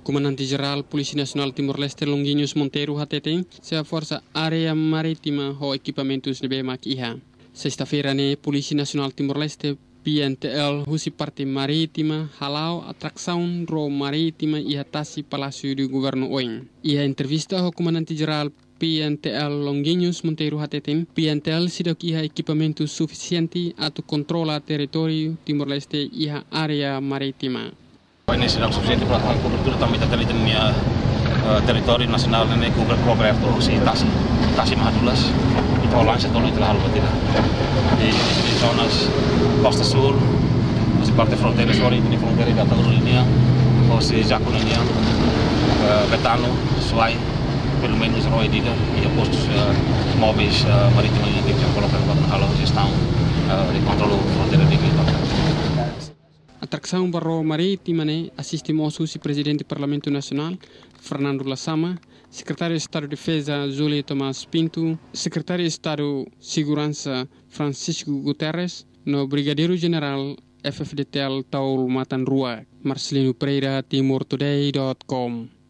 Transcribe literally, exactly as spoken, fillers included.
Comandante Geral Polisi Nacional Timor-Leste Longinhos Monteiro H T T, se a Força Área Marítima ou equipamentos de B M A C I H A. Sexta-feira, né, Polisi Nacional Timor-Leste P N T L Husi Parte Marítima halau atração ro marítima e atasi Palácio do Governo Oin. E a entrevista ao Comandante Geral P N T L Longinhos Monteiro H T T, P N T L sidak iha equipamento suficiente atau controla território Timor-Leste iha área marítima. Ini sudah suficiente para a cobertura também da telefonia uh, território nacional ini coberto si Tasi, Tasi Mahadulas, itu lansia tolo itu hal betul. Di di zonas Costa Sul, di parte fronteira sore ini fronteira da Taurina, ou se Jacuninha, uh, Betano, Suai, pelo menos Roy Diga, e postos uh, móveis uh, marítimos yang kita colocakan kalau estão uh, di controle fronteira de Grita. Atração barro marítima né assistimos o presidente do Parlamento Nacional Fernando Lassama, secretário de Estado de Defesa Júlio Tomás Pinto, secretário de Estado de Segurança Francisco Guterres, no brigadeiro general F F D T L Taul Matanrua, Marcelino Pereira, timor today dot com.